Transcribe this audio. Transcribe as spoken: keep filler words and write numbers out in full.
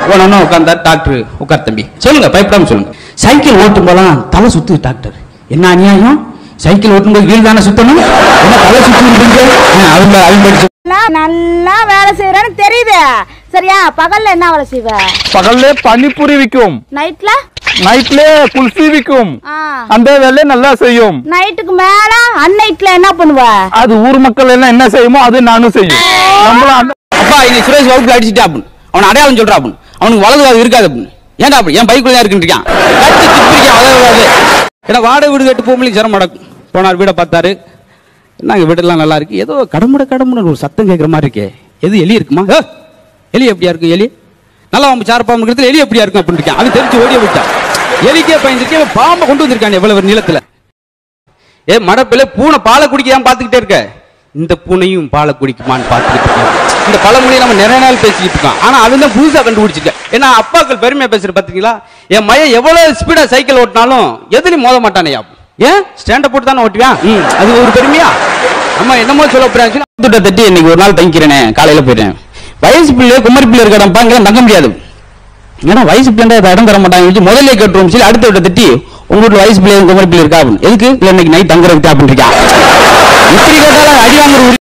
உடனே உட்கார்ந்தார் டாக்டர். உட்கார் தம்பி, சொல்லுங்க, பயப்படாம சொல்லுங்க. சைக்கிள் ஓட்டும் போலாம் தலை சுத்து டாக்டர். என்ன அநியாயம், சைக்கிள் ஓட்டும் போது வீல் தானே சுத்தணும், என்ன தலை சுத்து? அவங்க அவங்க நல்லா வேலை செய்யறேன்னு தெரியுது. சரியா, பகல்ல என்ன வேலை செய்வ? பகல்ல பானிபூரி விக்கும், நைட்ல நைட்ல குல்ஃபி விக்கும். அந்த வேலை நல்லா செய்யும். நைட்டுக்கு மேல அன்னைட்ல என்ன பண்ணுவ? அது ஊர் மக்கள் எல்லாம் என்ன செய்யுமோ அது நானும் செய்யும். நம்மள அப்பா இன்னைக்கு சுரேஷ் வகுப்புல அடிச்சுட்டா அப்படின்னு அவன் அடையாளம் சொல்றா அப்படின்னு அவனுக்கு வலதுவாது இருக்காது அப்படின்னு. ஏன்டா அப்படி என் பைக்குள்ள இருக்குன்றான். ஏன்னா வாடகை வீடு கேட்டு போகும்போது சிரமம் நடக்கும். போனார், வீடை பார்த்தாரு. நாங்க வீடெல்லாம் நல்லா இருக்கு, ஏதோ கடமுட கடமுட ஒரு சத்தம் கேட்குற மாதிரி இருக்கே, எது எலி இருக்குமா? எலி எப்படியா இருக்கும்? எலி நல்லா அவங்க சார்பாம இருக்கிறது எலி எப்படியா இருக்கும் அப்படின்னு அவன் தெரிஞ்சு ஓடிய விட்டான். எலிக்கே பயந்துருக்கே பாம்பை கொண்டு வந்திருக்கான் எவ்வளவு நீளத்துல. ஏ மடப்பில பூனை பாலை குடிக்காம பார்த்துக்கிட்டே இருக்க, இந்த பூனையும் பாலை குடிக்குமான்னு பார்த்துக்கிட்டு இருக்கேன். இந்த பழமொழியை நம்ம நிறைய நாள் பேசிக்கிட்டு இருக்கோம். ஆனா அவன் தான் புதுசா கண்டுபிடிச்சிருக்கேன். ஏன்னா அப்பாக்கள் பெருமையா பேசுற பாத்தீங்களா, என் மையன் எவ்வளவு ஸ்பீடா சைக்கிள் ஓட்டினாலும் எதுலையும் மோத மாட்டானே. ஏன் ஸ்டாண்ட போட்டு தானே ஓட்டுவான், அது ஒரு பெருமையா? அம்மா என்னமோ சொல்ல போறாங்க. தட்டி இன்னைக்கு ஒரு நாள் தங்கிக்கிறேனே, காலையில போயிட்டேன். வயசு பிள்ளை குமரி பிள்ளை இருக்கடப்பா, இங்கே தங்க முடியாது. ஏன்னா வயசு பிள்ளை இடம் தர மாட்டாங்க, முதல்ல கேட்டுருவோம். சரி அடுத்த விட்ட தட்டி உங்க வீட்டு வயசு பிள்ளை குமரி பிள்ளை இருக்கா அப்படின்னு. எதுக்கு இல்லை இன்னைக்கு நைட் தங்குறதுக்கு அப்படின்னு இருக்கா. இப்படி கேட்டாலும் அடி வாங்குற